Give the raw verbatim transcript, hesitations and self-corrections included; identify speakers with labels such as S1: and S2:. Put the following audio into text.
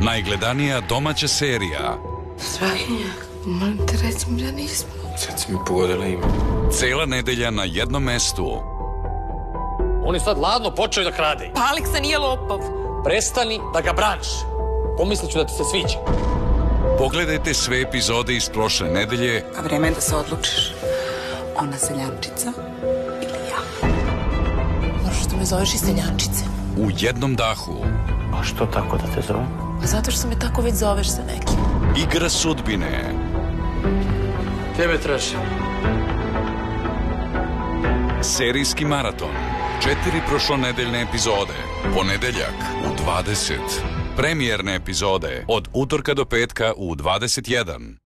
S1: Najgledanija domaća serija.
S2: Strahinja, molim te reći mi da nismo.
S3: Sad si mi pogodila ime.
S1: Cela nedelja na jednom mestu.
S4: On je sad ladno počeo da krade.
S2: Pa Aleksa nije lopov.
S4: Prestani da ga braniš. Pomislit ću da ti se sviđa.
S1: Pogledajte sve epizode iz prošle nedelje.
S2: A vreme je da se odlučiš. Ona seljančica ili ja.
S5: Možeš da me zoveš i seljančice.
S1: U jednom dahu.
S4: A što tako da te zovem?
S5: Pa zato što me tako već zoveš sa nekim.
S1: Igra sudbine.
S4: Tebe tražim.
S1: Serijski maraton. Četiri prošlonedeljne epizode. Ponedeljak u dvadeset. Premijerne epizode od utorka do petka u dvadeset jedan.